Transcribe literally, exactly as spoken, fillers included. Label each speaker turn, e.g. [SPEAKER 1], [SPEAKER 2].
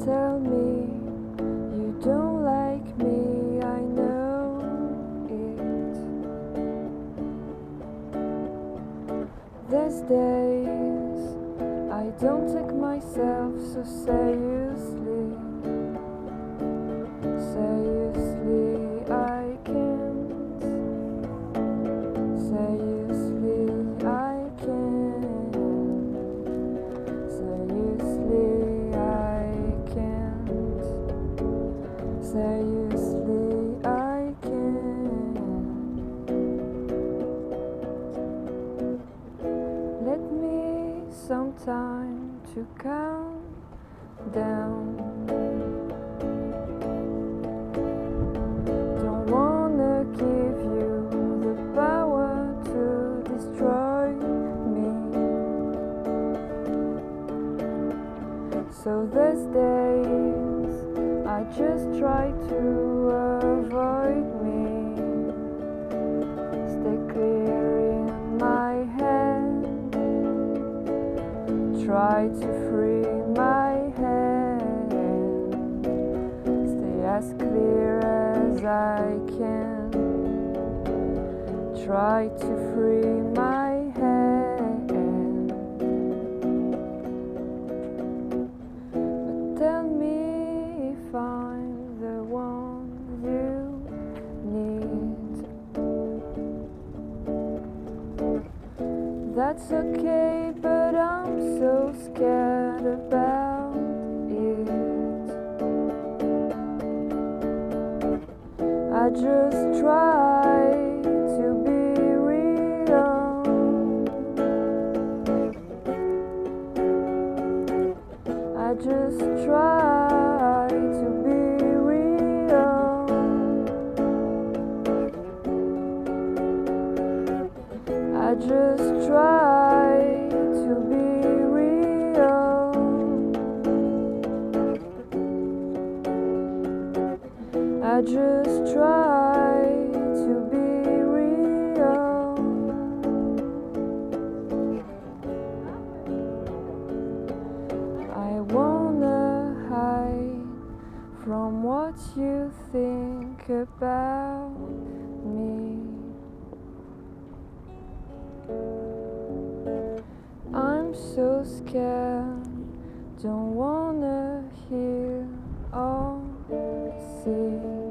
[SPEAKER 1] tell me you don't like me, I know it. These days I don't take myself so seriously. Seriously I can't. Seriously I can't. Seriously I can't. Seriously I can't. Let me some time to calm down. Don't wanna give you the power to destroy me. So these days I just try to avoid me. Stay clear in my head. Try to free my head. Stay as clear as I can. Try to free my head. But tell me if I'm the one you need. That's okay, but I'm so scared about it. I just try to be real. I just try to be real. I just try to be real. I just try to be real. I wanna hide from what you think about me. I'm so scared, don't wanna hear or see.